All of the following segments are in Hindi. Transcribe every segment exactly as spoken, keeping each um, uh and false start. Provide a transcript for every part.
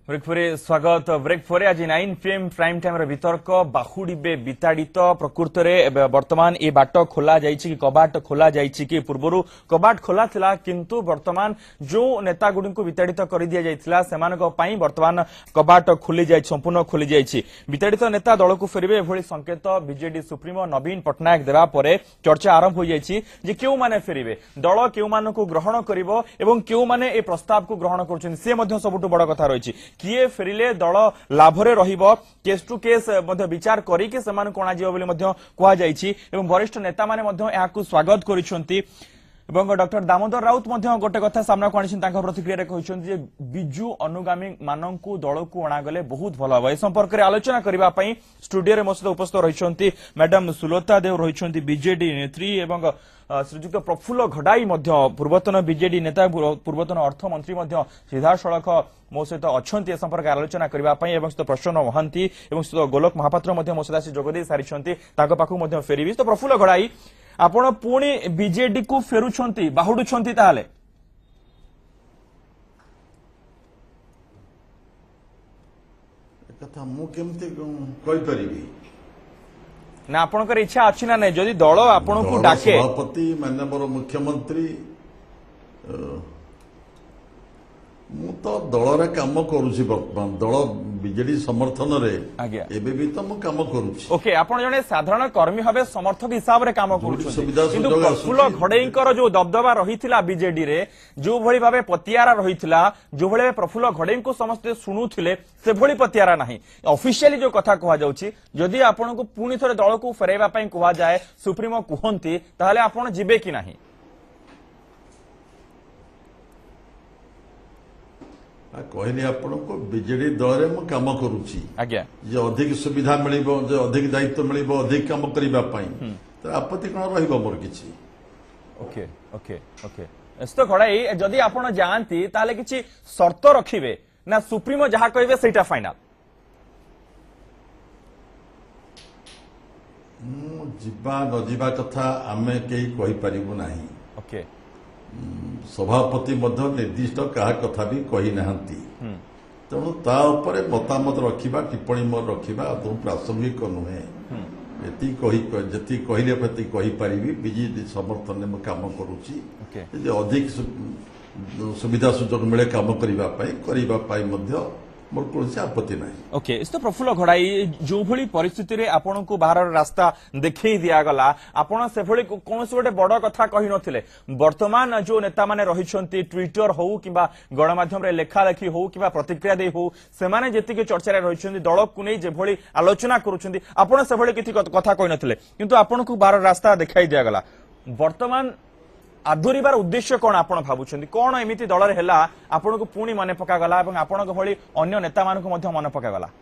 ब्रेक फरे स्वागत ब्रेक फरे आज नाइन पीएम प्राइम टाइम वितर्क बाहुड़े विताड़ित प्रकृत में वर्तमान ये बाट खोल कि कबाट खोल कि पूर्व कबाट खोला थिला किंतु वर्तमान जो नेता गुड़ी को विताड़ित कर दि जाइथिला सेमानक वर्तमान कबाट खोली जाय संपूर्ण खोली जाइछि। विताड़ित नेता दल को फेरबे एभली संकेत बीजेडी सुप्रीमो नवीन पट्टनायक देवा परे चर्चा आरंभ हो जाइछि जे केउ माने फेरबे दल केउ मानकु ग्रहण करिवो एवं केउ माने ए प्रस्ताव को ग्रहण करछन से मध्य सबुठु बड़ कथा रहिछि किए फेरिले दल लाभरे रहिबो केस टू केस मध्य विचार करिके समान कोना जियो बोली मध्य कुआ जाइछि एवं वरिष्ठ नेता माने मध्य याकु स्वागत करिसंती एवं डॉक्टर दामोदर राउत मध्य गोटे कथा सामना को आनिछन तांका प्रतिक्रिया रे कहिसंती जे बिजू अनुगामी माननकु दल को अणा गले बहुत भलो हबो ए संपर्क रे आलोचना करिबा पई स्टूडियो रे मसद उपस्थित रहिसंती मैडम सुलता देव रहिसंती बीजेडी नेत्री एवं श्रीजुक्त प्रफुल्ल घड़ाई पूर्वतन बीजेडी नेता पूर्वतन अर्थमंत्री सीधा सड़क मो सहित अच्छा संपर्क आलोचना करने सहित प्रसन्न महांती सहित गोलोक महापात्र मो सहित जोगदे सारी पाखक फेरबी तो प्रफुल्ल घड़ाई आपण पुणी बीजेडी को फेरुछंती बाहुडुछंती ताहाले कथा मु केमती कहि परिबी ना आपनकर इच्छा अछि ना नै जदि दल आपन को डाके सभापति माननीय मुख्यमंत्री मु तो दल रे काम करूची वर्तमान दल बीजेडी समर्थन रे एबे भी तो मु काम करूची ओके आपण जने साधारण कर्मी हबे समर्थक हिसाब रे काम करूची किंतु प्रफुल्ल घड़ेईकर जो दबदबा रहिथिला बीजेडी रे जो भली भाबे पतियारा रहिथिला जो भले प्रफुल्ल घड़ेई को समस्त सुनुथिले से भली पतियारा नाही ऑफिशियली जो कथा कहा जाउची जदि आपण को पुनी थरे दल को फेराइबा पई कहा जाए सुप्रीमो कुहंती ताहाले आपण जिबे कि नाही कहली आपण को बीजेडी दल रे मु काम करूची आज्ञा जे अधिक सुविधा मिलिबो जे अधिक दायित्व मिलिबो अधिक काम करिबा पई त आपत्ति कोन रहिबो मोर किछि ओके ओके ओके एस्तो घड़ाई जदि आपण जानती ताले किछि शर्त रखिबे ना सुप्रीमो जहा कहबे सेटा फाइनल मु जिबा न जिबा कथा आमे केही कहि परिबु नाही ओके सभापति मध्य निर्दिष्ट क्या कथा भी कही नाहंती तेणु ता उपरे मतामत रखिबा टिप्पणी मोर रखिबा तो प्रासंगिक नुहे एति कही जति कहले प्रति कही परिबी बीजेडी समर्थन में काम करूची जे अधिक सुविधा सुजोग मिले काम करिबा पई करिबा पई मध्य मोर कोनसी आपत्ति नाही ओके इस्तो प्रफुल्ल घड़ाई जो भली परिस्थिति रे आपन को बाहर रास्ता देखै दिया गला आपन से भली कोनसी गोटे बड़ कथा कहि नथिले वर्तमान जो नेता माने रहिछंती ट्विटर हो किबा गणमाध्यम रे लेखा लेखी हो किबा प्रतिक्रिया दे हो से माने जेति के चर्चा रे रहिछंती दल को नै जे भली आलोचना करूछंती आपन से भली किछि कथा कहि नथिले किंतु आपन को बाहर रास्ता देखाई दिया गला वर्तमान आधुरीबार उद्देश्य कौन आपण भाबुछंती कौन एमिति दल रे हैला आपण को पुणी मने पका गला एवं आपण को भली अन्य नेता मान को मध्य मने पका गला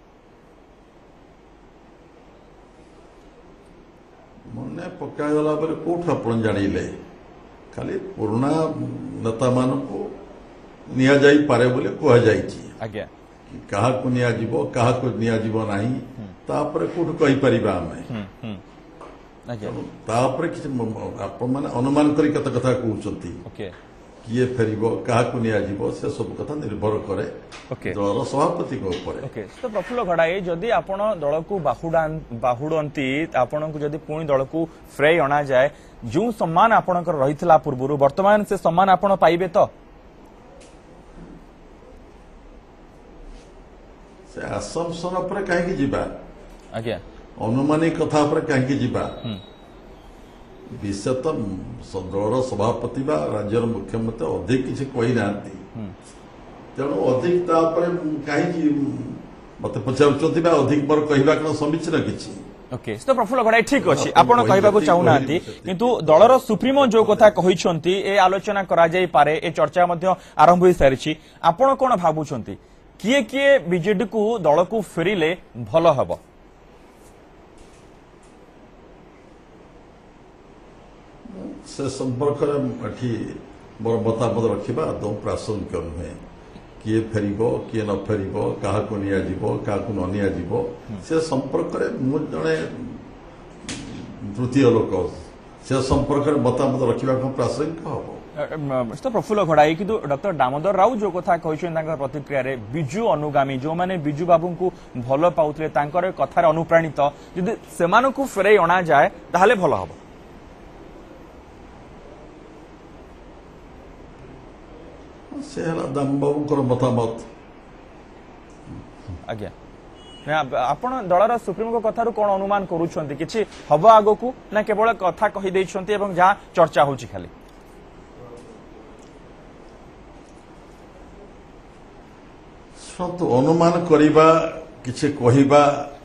मने पका गला पर कोठ आपण जानिले खाली पुराना नेता मान को निया जाई पारे बोले कोहा जाईची आज्ञा कहा को निया जीवो कहा को निया जीवो नाही ता पर कोठ कहि परिबा हमें अनुमान करी कत कथा कहते किए फेर क्या निजी से सब कथा निर्भर करे दल सभापति तो प्रफुल्ल घड़ाई जदि आप दल को बाहुड़ती आपण को जदि पुणी दल को फ्रे अणा जाए जो सम्मान आपणकर रही पूर्व वर्तमान से सम्मान आपण पाइबे तो से आसमसन पर कहीं जीवा आज्ञा अनुमानिक कथा पर कहीं जीवा विषय तो दल सभापति बा राज्यर मुख्यमंत्री अधिक किसी कही ना तेणु अधिक कहीं मत पचार अधिक मोर कह समीचीन किसी ओके तो प्रफुल्ल घड़ाई ठीक अच्छी आपण कहबाकू चाहूना किंतु दलर सुप्रीमो जो कथा कहिसंती ए आलोचना करा जाई पारे ए चर्चा मध्य आरंभ हो सारी आपण कोन भाबुछंती किए किए बीजेडी को दल को फेरिले भलो हबो से संपर्क मोर मतामत रखा आदौ प्रासंगिक नुहे किए फेर किए न फेर क्या क्या न निजी से संपर्क में जड़े तृतीय लोक से संपर्क में मतामत रखा प्रासंगिक हम तो प्रफुल्ल घड़ाई कि डॉक्टर दामोदर राउ जो कथा कहते प्रतिक्रिया बिजु अनुगामी जो माने बिजु बाबू को भल पाउतले तांकर कथार अनुप्राणित जदि सेमानकु को फेरई अणा जाए ताहले भल हबो से दाम बाबूंकर मतामत आज्ञा आपण दलर सुप्रीमो कथार कौन अनुमान करूछंती किछि हबो आगो ना केवल कथा कहि दैछंती एवं जहां चर्चा होछि खाली तो अनुमान करिबा किछि कहिबा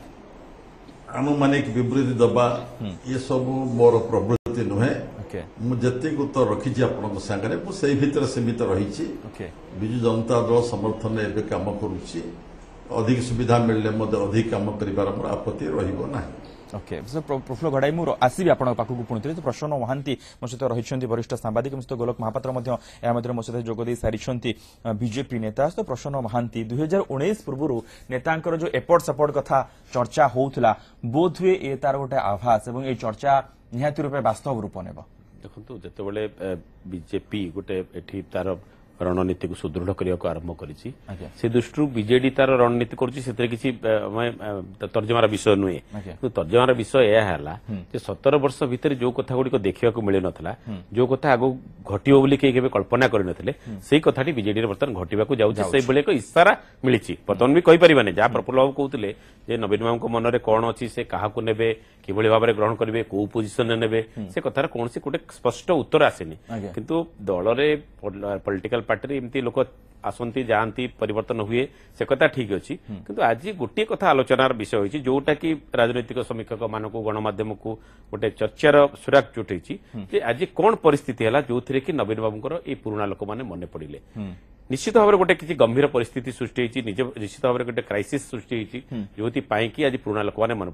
अनुमानिक विवृत्ति दबा ये सब मोर प्रवृत्ति नुहे मु जति उत्तर रखी आपन संगे से भीतर सीमित रही विजु जनता दल समर्थन एवं काम करुच्ची अधिक सुविधा मिलने अधिक काम कर आपत्ति रहा ओके प्रफुल्ल घड़ाई मुझे आसबि आप पुणी तो प्रसन्न महांती मो सहित रही वरिष्ठ सांबादिक सहित गोलक महापात्र मो सहित जोगदे सारी बीजेपी नेता तो प्रसन्न महांती दुई हजार उन्नीस पूर्व नेता जो एपट सपट कथा चर्चा होता बोध हुए ये तार गोटे आभास और ये चर्चा निहाती रूपे वास्तव रूप ने देखो जितेबाला बीजेपी गोटे एठी तार रणनीति को सुदृढ़ करने को आरंभ करी से दृष्टि बीजेडी तार रणनीति करुच्ची तर्जमार विषय नुहे तो तर्जमार विषय यह सतर वर्ष भितर जो कथा गुड़िक देखा मिल नाला जो कथा आग घटो बोली कहीं कल्पना करते से कथाटी बीजेडी बर्तमान घटवाक जाऊँगी एक इशारा मिली बर्तमान भी कहीपर जहाँ प्रफुल्ल बाबू कहते नवीन बाबू मन में कौन अच्छी से क्या ने कि भाव में ग्रहण करेंगे कौ पोजिशन ने से कथार कौन गोटे स्पष्ट उत्तर आसेनी किंतु दल में पॉलिटिकल पार्टी एमती लोक आसती जाती परिवर्तन हुए से कथा ठीक अच्छी किंतु आज गोटे कथा आलोचनार विषय होती जोटा कि राजनैतिक समीक्षक मान गणमाध्यम को गोटे चर्चार सुराग जुटे आज कौन परिस्थिति है जो थी कि नवीन बाबूर ये पुराणा लोक मैंने मन पड़े निश्चित भाव में गोटे किसी गंभीर परिस्थिति सृष्टि निश्चित भाव में गोटे क्राइसिस सृष्टि जो कि आज पुराणा लोक मैंने मन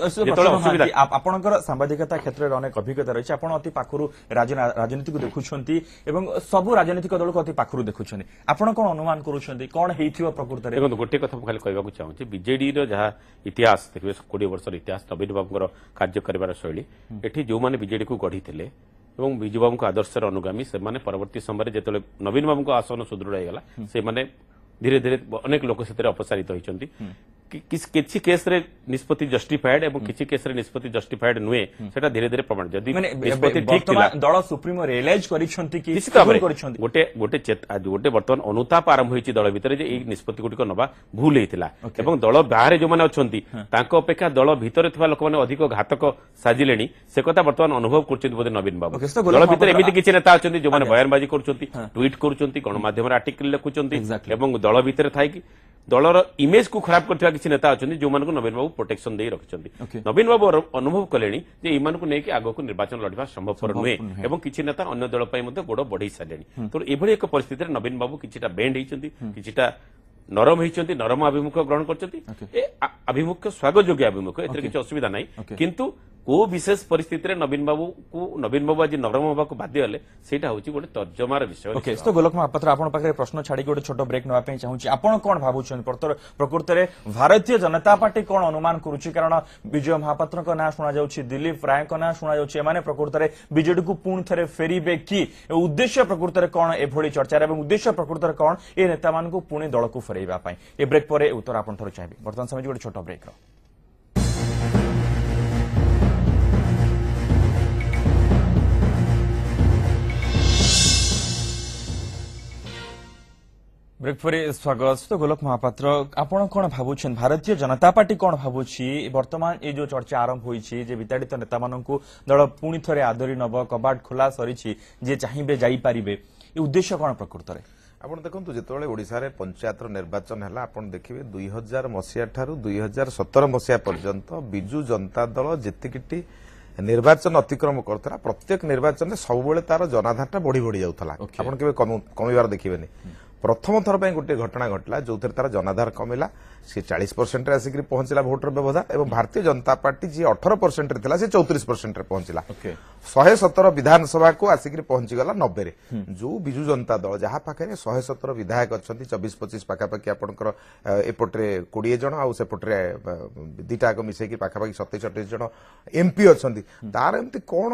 पड़े आपणकर सांबादिकता क्षेत्र में अनेक अभिज्ञता रही है अति पाखु राजनीति को देखुं सबू राजनीतिक दल को अति पाखु देखुं आपण कौन अनुमान करुँच कौन प्रकृत देखो गोटे कथा खाली कहवाक चाहूँगी बीजेडी जहाँ इतिहास देखिए कोड़े वर्ष इतिहास नवीन बाबू कार्य कर शैली एटी जो मैंने बीजेडी को गढ़ी एवं बिजु बाबू आदर्शर अनुगामी से माने परवर्ती समय जो नवीन बाबू आसन सुदृढ़ होगा से माने धीरे धीरे अनेक लोक से अपसारित होती किसी केस रे निष्पत्ति जस्टिफाइड एवं किसी केस रे निष्पत्ति जस्टिफाइड नुहे सेटा धीरे धीरे प्रमाण जदि निष्पत्ति ठीक थिला दल सुप्रीमो रियलाइज करिसंती कि निश्चित भाव गोटे गोटे गोटे वर्तमान अनुताप आरंभ होईची दल भितर जे एई निष्पत्ति गुटिक नबा भूल हेतिला एवं दल बाहर जो माने अछंती तांको अपेक्षा दल भितर थिबा लोक माने अधिक घातक साजिलेनी से कथा वर्तमान अनुभव करछथि बोधे नवीन बाबू दल भितर एमिति किछि नेता अछंती जो माने बयानबाजी करछंती ट्वीट करछंती गणमाध्यम रे आर्टिकल लिखुचंती एवं दल भितर थाई कि दलर इमेज को खराब करथिबा किछि नेता अछंती जो मानको नवीन बाबू प्रोटेक्शन दे रखिछंती नवीन बाबू अनुभव कलेनी जे इमान को नेकी आगो को निर्वाचन लड़वा संभवपर नुहे एवं किछि नेता अन्य दल पई मध्ये गोड़ बढ़ई सालेनी तो एभली एक परिस्थिति रे नवीन बाबू किछिटा बेंड हिचंती किछिटा नरम हिचंती नरम अभिमुख ग्रहण करचंती ए अभिमुख स्वागत योग्य अभिमुख एथरे किछि असुविधा नै किंतु को विशेष परिस्थिति नवीन बाबू को नवीन बाबू आज नरम होगा बाध्य हेले सेटा होची गोटे तर्जमार विषय ओके तो गोलक महापात्र आपण पाखरे प्रश्न छाड़ी गोटे छोट ब्रेक नवा पे चाहूची आपण कोन भाबुछन प्रकृत रे भारतीय जनता पार्टी कोन अनुमान करूची कारण विजय महापात्र को ना सुना जाउची दिलीप राय को ना सुना जाउची माने प्रकृत रे बीजेडी को पुण थरे फेरीबे की उद्देश्य प्रकृत रे कोन एभली चर्चा एवं उद्देश्य प्रकृत रे कोन ए नेता मान को पुणी दल को फेरैबा पई ए ब्रेक परे उत्तर आपण थरो चाहिबे वर्तमान समय गोटे छोट ब्रेक रो ब्रेक पर स्वागत तो गोलक महापात्र आपण कौन भावुन भारतीय जनता पार्टी कौन भावुची वर्तमान ये जो चर्चा आरंभ होईची जे विताड़ित नेता माननकु दल पुणी थरे आदरी नब कबाट खोला सरीची जे चाहिबे जाई पारिबे ये उद्देश्य कौन प्रकृत रे आपण देखंतु जेतोळे ओडिसा रे पंचायत निर्वाचन हला आपण देखिबे दुई हजार मसिया ठारू दुई हजार सतर मसिया पर्यंत बिजु जनता दल जेतिकिटी निर्वाचन अतिक्रम करथला प्रत्येक निर्वाचन सब बेले तार जनाधारटा बढ़ी बढ़ी जाउथला आपण केबे कमिबार देखिबेनी प्रथम थर पर गोटे घटना घटला जो तार जनाधार कमिला सी चालीस परसेंट आसिक पहुंचला भोटर व्यवधान और भारतीय जनता पार्टी जी अठारह परसेंट रे सी चौतीस परसेंट रे पहुंचला शहे सतर विधानसभा को आसिक पहुंचीगला नब्बे रे जो बिजु जनता दल जहाँ पाखे शहे सतर विधायक अच्छा चौबीस पचिश पाखापाखि आपंकर एपटे कोड़े जन आउ सेपटे दीटा मिसेक पाखापाखि सतैश अठाईस जन एमपी अच्छा तार एमती कौन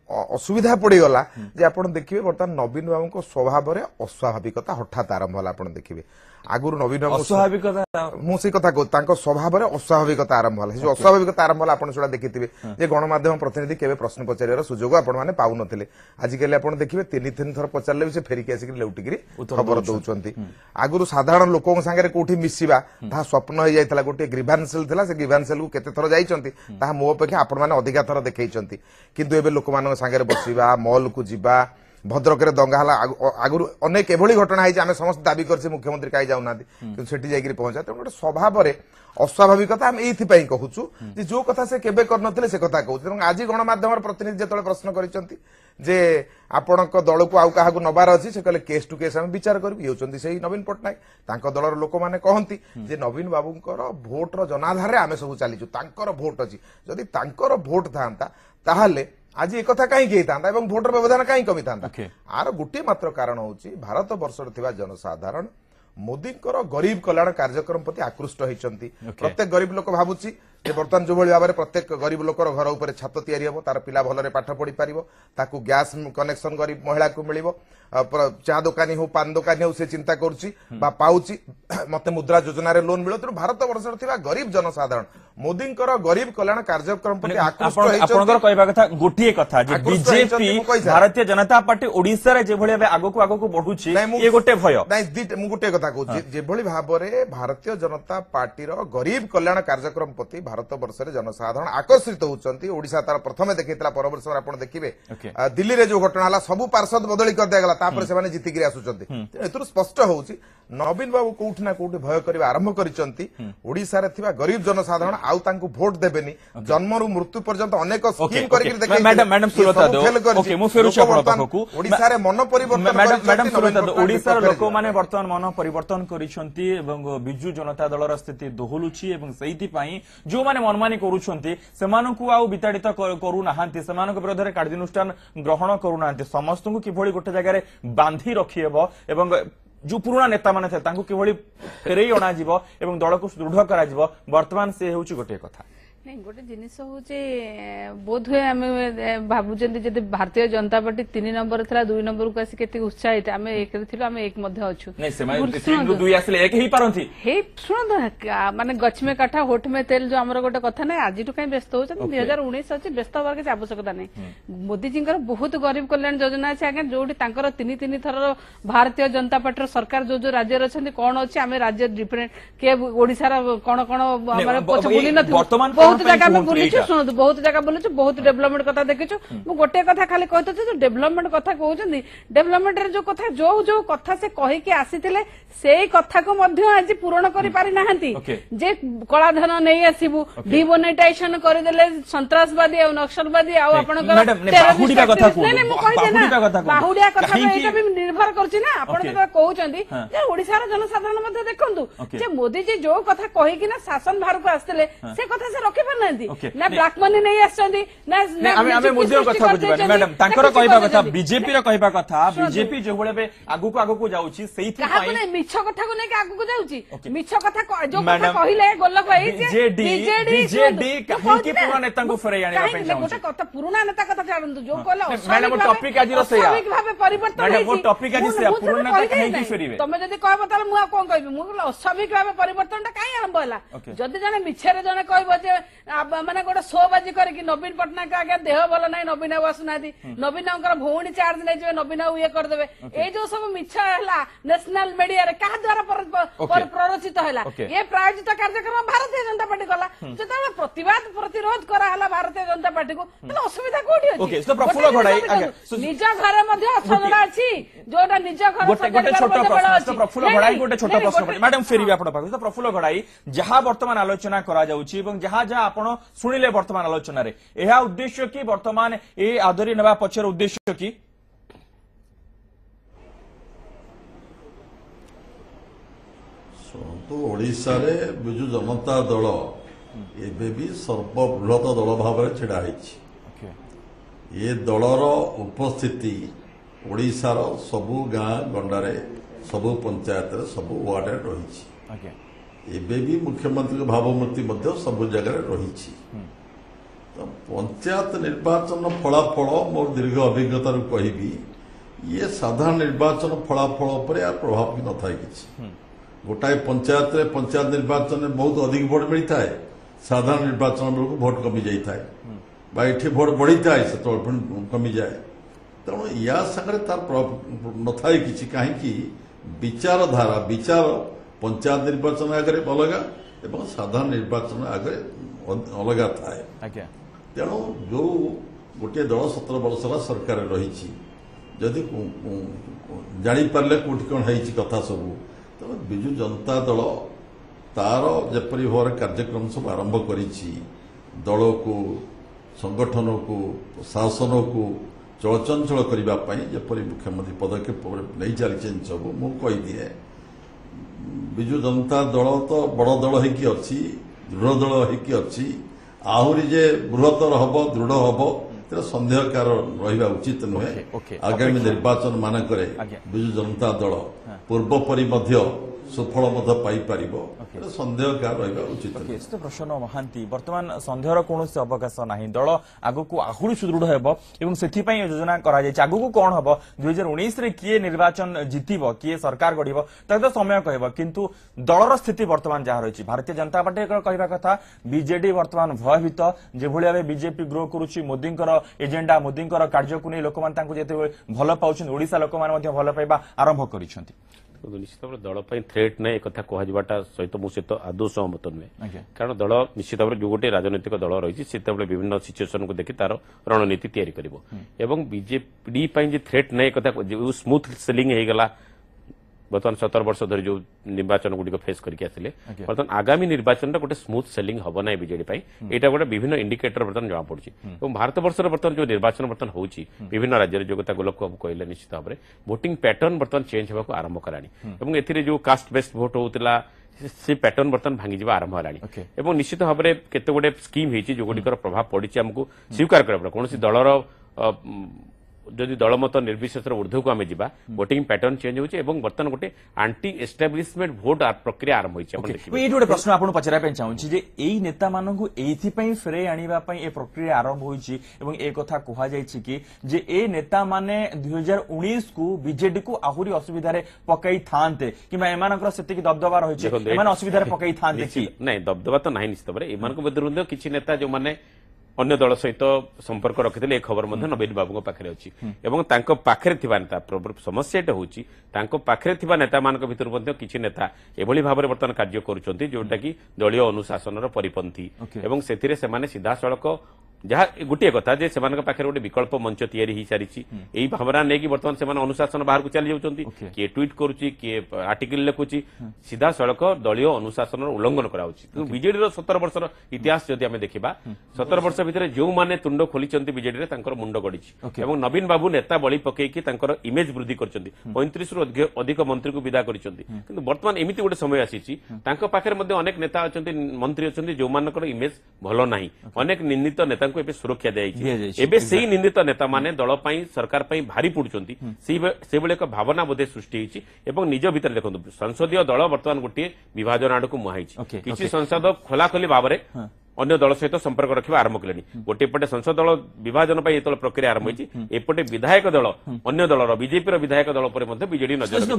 असुविधा पड़गला जे आपण देखिए बर्तमान नवीन बाबू स्वभाव में अस्वाभाविकता हठात आरंभ होला आपण देखिए आगुरु नवीन बाबू अस्वाभाविकता मुझे कथा कहूँ स्वभाव में अस्वाभाविकता आरंभ होला जो अस्वाभाविकता आरंभ होला आपण सेटा देखिथिबे जे गणमाध्यम प्रतिनिधि केबे प्रश्न पचारियार सुजोग आपण माने पाउ नथिले आजिकल आपण देखिबे तीन तीन थर पचारले भी से फेरिक आसिक लेउटिगिरी खबर दउचंती आगुरु साधारण लोकन संगे कोठी मिसिबा ता स्वप्न हो जायतला गोटे ग्रीवांसेल थिला से ग्रीवांसेल को केते थर जाइचंती ता मो अपेक्षा आपण माने अधिका थर देखैचंती किंतु एबे लोक मान संगे बसिबा मॉल को जिबा भद्रक दंगा हला आगुरु अनेक एभली घटना है आम समस्त दाबी कर मुख्यमंत्री कहीं जाऊना कि सेठी जाइए पहुंचा तेणु गोटे स्वभाव में अस्वाभाविकता आम ये कहूँ जो कथा से केबे करनथिले से कथा कहूँ तेणु आज गणमाध्यम प्रतिनिधि जो प्रश्न करिसेंती जे आपण दल को आउ क्या नबार अच्छी से कहले केस टू केस आम विचार करूँ ये होती से नवीन पट्टनायक तांको दलर लोक मैंने कहती जे नवीन बाबूंकर भोटर जनाधार आम सब चलीचु तांकर भोट अच्छी जदि तांकर भोट था ताहले आज एक कथा कहीं था भोटर व्यवधान कहीं कमी था आर गोटे मात्र कारण हूँ भारत वर्ष जनसाधारण मोदी गरीब कल्याण कार्यक्रम प्रति आकृष्ट होती प्रत्येक गरीब लोक भावुची बर्तमान जो भाव में प्रत्येक गरीब लोकर घर उपर छात तैयारी हम तार पिला भलरे पाठ पढ़ी पार ताकू गैस कनेक्शन गरीब महिला को मिल चा दुकानी हो पान दुकानी हो से चिंता करुच्ची मत मुद्रा योजना रे लोन मिलो तेणु भारत वर्ष गरीब जनसाधारण मोदी गरीब कल्याण कार्यक्रम प्रति आकृष्ट गोटे कथा बीजेपी भारतीय जनता पार्टी ओडिशा रे जे भली आगो को आगो को बढ़ुची ये गोटे भय नहीं गोटे कथा कहूँ जे भली भाव में भारतीय जनता पार्टी गरीब कल्याण कार्यक्रम प्रति भारत वर्ष जनसाधारण आकर्षित होती ओडिशा तार प्रथम देखा परवर्ष में आप देखिए दिल्ली रे जो घटना है सबू पार्षद बदली कर दिया तापर से जितिक आसुच्च स्पष्ट हूँ नवीन बाबू कोठी ना कोठी भय करने आरंभ करिसेंती गरीब जनसाधारण आउ तांको भोट देबेनी जन्म रु मृत्यु पर्यंत अनेक स्कीम करके देखै मैडम मैडम सुरता दो ओके मु फेरुछ आपण पाखकु ओडिसा रे मन परिवर्तन मैडम मैडम सुरता दो ओडिसा रे लोक माने वर्तमान मन परिवर्तन करिसंती एवं बिजू जनता दलर स्थिति दोहलुची एवं सेहिति पई जो माने मनमानी करूछंती सेमानकु आउ विताड़ित करू नाहांती सेमानक विरोध रे कार्यानुष्ठान ग्रहण करू नाहांती समस्त को किभଳି गोटे जगह रे बांधी रखिएबो एवं जो पुराना नेता माने थे तांको किभଳି फेरई अणा जीवो एवं दल को सुदृढ़ करा जीवो वर्तमान से होउची गोटे कथा नहीं गोटे जिनिस हूँ बोध हुए आम भावुं जब भारतीय जनता पार्टी तीन नंबर था दुई नंबर को आसिक उत्साहित आम एक आम एक शुण माने गछ में काठा होठ में तेल जो आम गोटे कथा ना आज कहीं व्यस्त हो दुई हजार उन्नीस अच्छे व्यस्त हबार किसी आवश्यकता नहीं मोदी जी बहुत गरीब कल्याण योजना अच्छे आगे जो तीन तीन थर भारतीय जनता पार्टी सरकार जो जो राज्य अच्छा कौन अच्छे आम राज्य डिफरेंट किए ओडिशार कौन कौन पछ बुली न बहुत जगह में बुलूँ शुणु बहुत जगह बुलूँ बहुत डेवलपमेंट कथा देखीचु मु गोटे कथा खाली कहते जो डेवलपमेंट कथा कहते डेवलपमेंट जो कथा जो जो कथा से कहीकि आसीथिले सेई कथा को मध्य आज पूरण करि पारि नाहंती जे कलाधन नहीं आसीबु डिमोनेटाइजेशन कर देले सन्त्रासवादी और नक्सलवादी आ आपण बाहुडिया कथा को बाहुडिया कथा बाहुडिया कथा एटा भी निर्भर करछि ना आपण जे कहउचंदी जे ओडिसा रा जनसाधारण मध्ये देखंतु जे मोदी जी जो कथा कहीकि ना शासन भार को आस्तेले से कथा से रखि पारनांती ना ब्लैक मनी नहीं आछंदी ना हमें हमें मुद्दे कथा बुझबानी मैडम तांकर कहबा कथा बीजेपी रा कहबा कथा बीजेपी जो बळे आगु को आगु को जाउची सेइथि पई मिछ कथा को नहीं आगु को जाउची मिछ कथा जो कथा कहिले गोल्ला भाई बीजेडी बीजेडी कहीं की पुराना नेता को फेरै आनी पे जाउची गोटे कथा पुराना नेता कथा जानंतु जो कहला मैडम टॉपिक आज रो सेया स्वाभाविक भाबे परिवर्तन मैडम वो टॉपिक आज सेया पुराना नेता कहीं की फेरिबे तमे जदी कहबो ताले मु कोन कहबी मु कहला स्वाभाविक भाबे परिवर्तन ता काई आरंभ होला जदी जने मिछरे जने कहबो जे माने गोटे शो बाजी करके नवीन पटनायक आगे देह भल ना नवीन बाबू आसुना नवीन भौणी चार्ज नहीं नवीन बाबू ये करदे ये जो सब मिछ है नेशनल मीडिया रे क्या द्वारा प्ररोचित है ये प्रायोजित कार्यक्रम भारतीय जनता पार्टी कला जो प्रतिवाद प्रतिरोध करा भारतीय जनता पार्टी को असुविधा कौटी अच्छी निज घर असजड़ा अच्छी जोटा निज घर प्रफुल्ल घड़ाई गोटे छोट प्रश्न मैडम फेरबे आप प्रफुल्ल घड़ाई जहाँ बर्तमान आलोचना करा जहाँ जहाँ आप शुणिले वर्तमान आलोचना रे यह उद्देश्य कि वर्तमान ये आदरी नेबा पछर उद्देश्य कि तो ओडिशा रे बिजु जनता दल एबे भी सर्वबृहत दल भाव में छिड़ा ये दलर उपस्थिति ओडिशा रो सबु गाँ गंडारे सबु पंचायत सबु वार्ड रही एबे भी मुख्यमंत्री भावमूर्ति सब जगह रही तो पंचायत निर्वाचन फलाफल मोर दीर्घ अभिज्ञता कहबी ये साधारण निर्वाचन फलाफल पर यार प्रभाव भी न था कि गोटाए पंचायत रे पंचायत निर्वाचन में बहुत अधिक भोट मिलता है साधारण निर्वाचन बेलू भोट कमी जाए ये भोट बढ़ी थाए से कमी जाए तेणु या सागर तार प्रभाव न था कि कहीं विचारधारा विचार पंचायत निर्वाचन आगे अलग एवं साधारण निर्वाचन आगे अलग थाए तेणु जो गोटे दल सतर वर्षर सरकार रही जदि जापारे कौटी कौन है कथा सबू तेणु विजु जनता दल तार जपरी भाव कार्यक्रम सब आरंभ कर दल को संगठन को शासन को चलचंचल करने जपरी मुख्यमंत्री पदक्षेप नहीं चली सब मुझे विजु जनता दल तो बड़ दल हो दृढ़ दल हो आहरी जे बृहत्तर हम दृढ़ हम सन्देह कार रहा उचित नुहे आगामी निर्वाचन मानक विजु जनता दल पूर्वपरी सुफल पाइपर सन्देह कार रहा उचित प्रसन्न महांती बर्तमान सन्देहर कौन अवकाश ना दल आगक आहरी सुदृढ़ होब से योजना आगक कौन हम दुई हजार उन्नीस किए निर्वाचन जितब किए सरकार गढ़ तो समय कह किंतु दलर स्थिति बर्तमान जहाँ रही भारतीय जनता पार्टी कहवा कथा बीजेडी बर्तमान भयभीत जो भाव बीजेपी ग्रो करुच्ची मोदी एजेंडा मोदी कार्य को नहीं लोक भल पाँच ओडिशा लोक भल पाइबा आरंभ कर निश्चित भाव दल थ्रेट ना एक कहवाटा सहित मुझे तो आदौ सहमत नुहे कारण दल निश्चित भाव जो गोटे राजनैतिक दल रही से विभिन्न सिचुएसन को देखि तार रणनीति तैयारी करिवो एवं बीजेपी थ्रेट ना एक स्मूथ सेलिंग हो गला बर्तमान सतर वर्ष धरी जो निर्वाचन गुड़िक फेस करके आसिले बर्तमान आगामी निर्वाचन गोटे स्मूथ सेलिंग हम ना बीजेडी यहाँ गोटे विभिन्न इंडिकेटर बर्तमान जमा पड़ी और भारत वर्ष बर्तमान जो निर्वाचन बर्तमान होची विभिन्न राज्य जो कथा गोलक बाबू कहले निश्चित भाव में वोटिंग पैटर्न बर्तमान चेंज होगा आरंभ कलानी एथिरे जो कास्ट बेस्ड भोट होता से पैटर्न बर्तमान भांगी आरंभ है निश्चित भाव में केते गोटे स्कीम होती जो गुड़िकर प्रभाव पड़ी आमको स्वीकार करा कौन दलर जदि दलमत निर्विशेष ऊर्ध्व को आम जा वोटिंग पैटर्न चेंज होती बर्तमान गोटे आंटी एस्टाब्लिशमेंट भोट प्रक्रिया आरंभ होती गोटे प्रश्न आपको पचार चाहूँगी यही नेता मानू ये फेरे आने प्रक्रिया आरंभ होती कहुई कि जे ए नेता माने दुई हजार उन्नीस को बीजेडी को आहरी असुविधा पकई था कि दबदबा रही असुविधा पकई था नहीं दबदबा तो ना निश्चित भाव में किसी नेता जो मैंने अन्य दल सहित संपर्क रखिते एक खबर नवीन बाबू पाखे अच्छी पाखे नेता समस्या होची पाखे नेता मान भर किसी नेता एभली भाव में बर्तमान कार्य करुँच जोटा कि दलीय अनुशासन परिपंथी एवं से सीधा सड़क जहाँ गोटे कथा जे से पाखे गोटे विकल्प मंच तैयारी सारी यही भावना नहीं कि बर्तमान से अनुशासन बाहर को चली जाऊँगी किए ट्वीट करुच्ची किए आर्टिकल लिखुची सीधा सड़क दलीय अनुशासन उल्लंघन कराऊँ बीजेडी सतर वर्षर इतिहास जदि आम देखा सतर वर्ष भितर जो मैंने तुंड खोली बीजेडी मुंड गड़ी नवीन बाबू नेता बलि पकईकि इमेज वृद्धि कर पैंतीस रु अधिक मंत्री को विदा कर बर्तमान एमती गोटे समय आसी अनेक नेता अच्छा मंत्री अच्छा जो मान इमेज भल ना अनेक निंदित नेता को सुरक्षा दी निंदित नेता माने दल सरकार भारी पड़ुंट से एक भावना बोधे सृष्टि निज भीतर देखो संसदीय दल बर्तमान गोटे विभाजन आड़ को मुहाई किसी संसद खोलाखोली भाव में अन्य दल सहित संपर्क रखा आरंभ कले गोटे पटे संसद दल विभाजन जो प्रक्रिया आरंभ होती एपटे विधायक दल अन्य दल बीजेपी विधायक दल पर बीजेडी नजर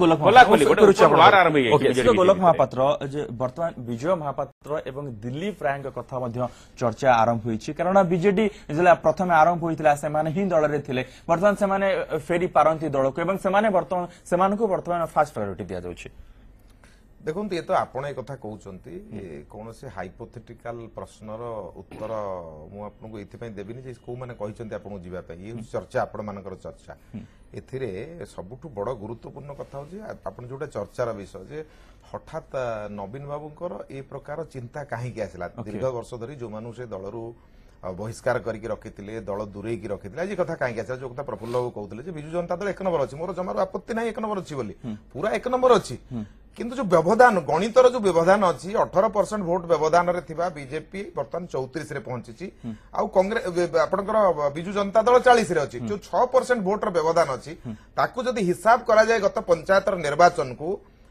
गोलक महापात्र बर्तमान विजय महापात्र एवं दिलीप राय कथा चर्चा आरंभ होती कारण बीजेडी प्रथम आरंभ होता ही दल में थे बर्तमान से फेरी पारती दल को बर्तमान फास्ट प्रायोरिटी दि जाऊँगी देखो ये तो आपण एक कथा कहते कौन से हाइपोथेटिकल प्रश्नर उत्तर मुझे ये देवी कौ मैंने कहते ये चर्चा आपण मान चर्चा ए सबुठ बड़ गुरुत्वपूर्ण कथा हूँ जो चर्चार विषय जे हठात नवीन बाबूंकर ए प्रकार चिंता कहीं आसला दीर्घ वर्ष धरी जो मानु से दलरू बहिष्कार करके रखी दल दूरे रखी आज कथा कहीं आसा जो कथा प्रफुल्ल बाबू कहते विजु जनता दल एक नंबर अच्छी मोर जमार आपत्ति ना एक नंबर अच्छी बोली पूरा एक नंबर अच्छी किंतु जो व्यवधान गणितर जो व्यवधान अच्छी अठारह परसेंट भोट व्यवधान रे थिबा बीजेपी बर्तमान चौतीस रे पहुंची आउ कांग्रेस आपनकर विजु जनता दल चालीस रे अच्छी जो छह परसेंट भोट रो व्यवधान अच्छी ताकू जदि हिसाब करा जाए गत पंचायतर निर्वाचन को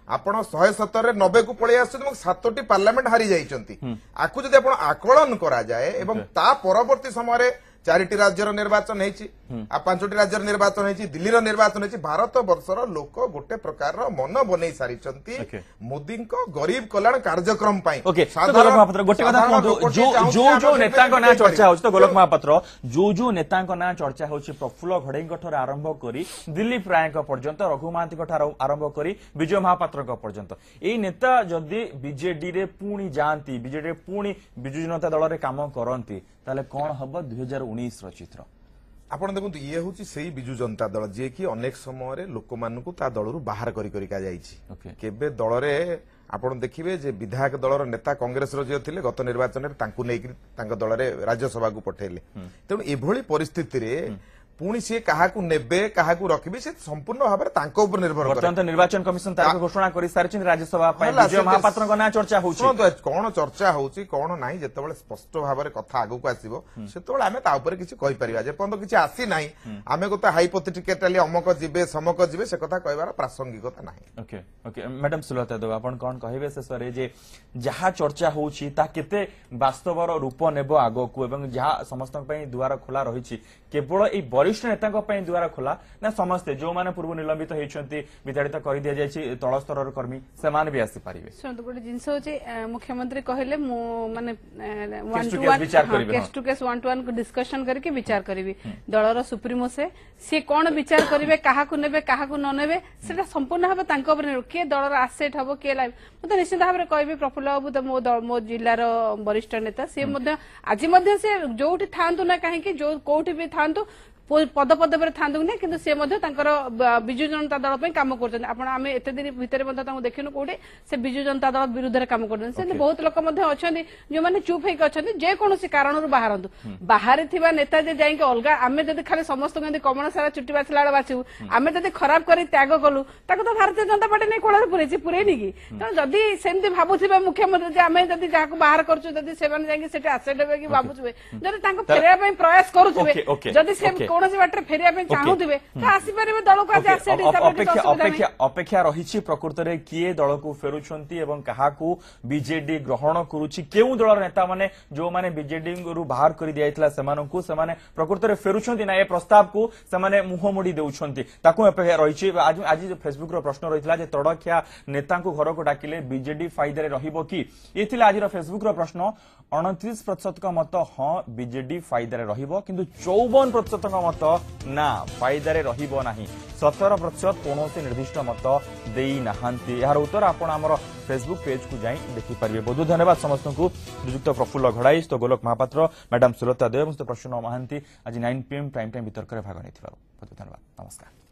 ଆପଣ ଶहे ସତରରେ ନବେ କୁ ପଳେଇ ଆସୁଛନ୍ତି ଏବଂ ସାତଟି ପାର୍ଲାମେଣ୍ଟ ହାରି ଯାଇଛନ୍ତି ଆକୁ ଯଦି ଆପଣ ଆକଳନ କରାଯାଏ ଏବଂ ତା ପରବର୍ତ୍ତୀ ସମୟରେ ଚାରିଟି ରାଜ୍ୟର ନିର୍ବାଚନ ହେଇଛି ଆଉ ପାଞ୍ଚଟି ରାଜ୍ୟର ନିର୍ବାଚନ ହେଇଛି ଦିଲ୍ଲୀର ନିର୍ବାଚନ ହେଇଛି ଭାରତ ବର୍ଷର ଲୋକ ଗୋଟେ ପ୍ରକାରର ମନ ବନେଇ ସାରିଛନ୍ତି ମୋଦିଙ୍କ ଗରିବ କଲ୍ୟାଣ କାର୍ଯ୍ୟକ୍ରମ ପାଇଁ ଓକେ ଗୋଲକ ମହାପାତ୍ର ଗୋଟେ କଥା କୁହନ୍ତୁ ଯୋଉ ଯୋଉ ଯୋଉ ନେତାଙ୍କ ନାଁ ଚର୍ଚ୍ଚା ହଉଛି ତ ଗୋଲକ ମହାପାତ୍ର ଯୋଉ ଯୋଉ ନେତାଙ୍କ ନାଁ ଚର୍ଚ୍ଚା ହଉଛି ପ୍ରଫୁଲ୍ଲ ଘଡେଇଙ୍କ ଠାରୁ ଆରମ୍ଭ କରି ଦିଲ୍ଲୀପ ରାୟଙ୍କ ପର୍ଯ୍ୟନ୍ତ ରଘୁ ମହାନ୍ତିଙ୍କ ଠାରୁ ଆରମ୍ଭ କରି ବିଜୟ ମହାପାତ୍ରଙ୍କ ପର୍ଯ୍ୟନ୍ତ ଏଇ ନେତା ଯଦି ବିଜେଡିରେ ପୁଣି ଯାଆନ୍ତି ବିଜେଡିରେ ପୁଣି ବିଜୁ ଜନତା ଦଳରେ କାମ କରନ୍ତି ତାହେଲେ କଣ ହବ ଦୁଇ ହଜାର ଉଣେଇଶ ର ଚିତ୍ର ଆପଣ ଦେଖନ୍ତୁ ଇଏ ହଉଛି ସେଇ ବିଜୁ ଜନତା ଦଳ ଯିଏକି ଅନେକ ସମୟରେ ଲୋକମାନଙ୍କୁ ତା ଦଳରୁ ବାହାର କରି କରିକା ଯାଇଛି କେବେ ଦଳରେ ଆପଣ ଦେଖିବେ ଯେ ବିଧାୟକ ଦଳର ନେତା କଂଗ୍ରେସର ଯିଏ ଥିଲେ ଗତ ନିର୍ବାଚନରେ ତାଙ୍କୁ ନେଇକି ତାଙ୍କ ଦଳରେ ରାଜ୍ୟସଭାକୁ ପଠେଇଲେ ତେଣୁ ଏଭଳି ପରିସ୍ଥିତିରେ ପୁଣି ସିଏ କାହାକୁ ନେବେ କାହାକୁ ରଖିବେ ସେ ସମ୍ପୂର୍ଣ୍ଣ ଭାବରେ ତାଙ୍କ ଉପରେ ନିର୍ଭର କରେ ବର୍ତ୍ତମାନ ନିର୍ବାଚନ କମିଶନ ତାରିଖ ଘୋଷଣା କରିସାରିଛନ୍ତି ରାଜ୍ୟସଭା ପାଇଁ ବିଜୟ ମହାପାତ୍ରଙ୍କ ନାଁ ଚର୍ଚ୍ଚା ହଉଛି କଣ ଚର୍ଚ୍ଚା ହଉଛି କଣ ନାହିଁ ଯେତେବେଳେ ସ୍ପଷ୍ଟ ଭାବରେ କଥା ଆଗକୁ ଆସିବ ସେତେବେଳେ ଆମେ ତା ଉପରେ କିଛି କହିପାରିବା ଯେପର୍ଯ୍ୟନ୍ତ କିଛି ଆସିନାହିଁ ଆମେ ଗୋଟେ ହାଇପୋଥେଟିକାଲି ଅମକ ଯିବେ ସମକ ଯିବେ ସେ କଥା କହିବାର ପ୍ରାସଙ୍ଗିକତା ନାହିଁ okay okay madam Sulata Deb ଆପଣ କଣ କହିବେ ଶେଷରେ ଯେ ଯାହା ଚର୍ଚ୍ଚା ହଉଛି ତା କେତେ ବାସ୍ତବର ରୂପ ନେବ ଆଗକୁ ଏବଂ ଯାହା ସମସ୍ତଙ୍କ ପାଇଁ ଦୁଆର ଖୋଲା ରହିଛି କେବଳ ଏଇ वरिष्ठ नेता द्वारा खोला ना समस्ते जो माने पूर्व निलंबित होती विताड़ित कर दि जाए तल स्तर कर्मी से भी आसीपारे गोटे जिन मुख्यमंत्री कहले माने case to case one to one discussion करके विचार करी दलर सुप्रीमो से सी कौन विचार करेंगे क्या ने क्या न ने संपूर्ण भाव किए दलर आसेट हम किए लाइव मुझे निश्चित भाव में कहि प्रफुल्ल बाबू तो मो मो जिलार वरिष्ठ नेता सी आज जो था ना कहीं जो कौटी भी था पद पदवी था कि सी विजु जनता दल कम कर दिन भितर देखनु कौटे से विजु जनता दल विरुद्ध कम कर बहुत लोग अच्छा जो मैंने चुप होकर अच्छा जेकोसी कारण बाहर बाहर नेता जाइए अलग आम जब खाली समस्त कमल सारा चुटी बाछला बाछू आम जब खराब कर त्याग कलु तो भारतीय जनता पार्टी नहीं कोड़े पुरे पुरेनि कि तेना जदि सेमती भावुवे मुख्यमंत्री आम जब जहाँ बाहर करें आसेट हे कि भावुवे जब फेर प्रयास करुवे जदि कौन बाटे फेरिया चाहूबे आसपारे दल को अपेक्षा रही प्रकृत में किए दल को फेरुंट क्या बीजेडी ग्रहण करुच्ची केउ दल नेता माने जो माने बीजेडी रु बाहर कर दिया से प्रकृत में फेरुंट ना ये प्रस्ताव को से मुह मोड़ी देउछंती ताकू अपेक्षा रही आज आज फेसबुक रो प्रश्न रही है तड़खिया नेता घर को डाकिले बीजेडी फायदे रहिबो कि ये आज फेसबुक रो प्रश्न अड़तीस प्रतिशत का मत हाँ बीजेडी फायदे रहिबो किंतु चौवन प्रतिशत का मत ना फायदे रहिबो नाही सतर प्रतिशत कौन निर्दिष्ट मत देना यार उत्तर आपण आमर फेसबुक पेज को जाई देखि पारिबे। बहुत धन्यवाद समस्त को नियुक्त प्रफुल्ल घड़ाई तो गोलक महापात्र मैडम सुलता देव प्रसन्न महांती आज नाइन पीएम प्राइम टाइम वितर्क भाग नहीं बहुत धन्यवाद नमस्कार।